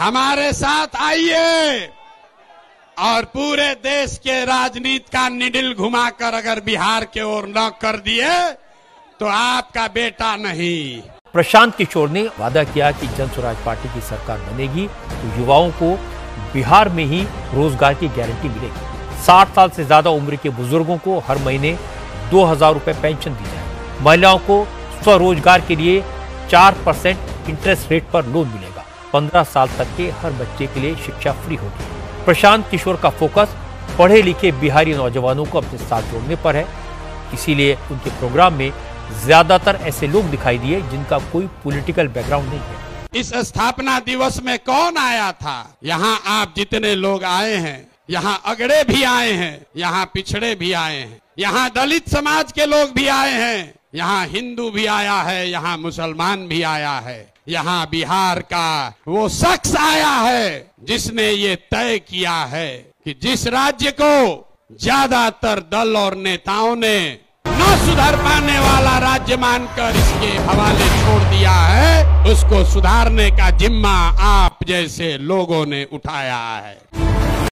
हमारे साथ आइए और पूरे देश के राजनीति का निडिल घुमाकर अगर बिहार के ओर न कर दिए तो आपका बेटा नहीं। प्रशांत किशोर ने वादा किया कि जन स्वराज पार्टी की सरकार बनेगी तो युवाओं को बिहार में ही रोजगार की गारंटी मिलेगी। 60 साल से ज्यादा उम्र के बुजुर्गों को हर महीने 2000 रुपए पेंशन दी जाएगी। महिलाओं को स्वरोजगार के लिए 4% इंटरेस्ट रेट पर लोन मिलेगा। 15 साल तक के हर बच्चे के लिए शिक्षा फ्री होगी। प्रशांत किशोर का फोकस पढ़े लिखे बिहारी नौजवानों को अपने साथ जोड़ने पर है, इसीलिए उनके प्रोग्राम में ज्यादातर ऐसे लोग दिखाई दिए जिनका कोई पॉलिटिकल बैकग्राउंड नहीं है। इस स्थापना दिवस में कौन आया था? यहाँ आप जितने लोग आए हैं, यहाँ अगड़े भी आए हैं, यहाँ पिछड़े भी आए हैं, यहाँ दलित समाज के लोग भी आए हैं, यहाँ हिंदू भी आया है, यहाँ मुसलमान भी आया है, यहाँ बिहार का वो शख्स आया है जिसने ये तय किया है कि जिस राज्य को ज्यादातर दल और नेताओं ने न सुधर पाने वाला राज्य मानकर इसके हवाले छोड़ दिया है, उसको सुधारने का जिम्मा आप जैसे लोगों ने उठाया है।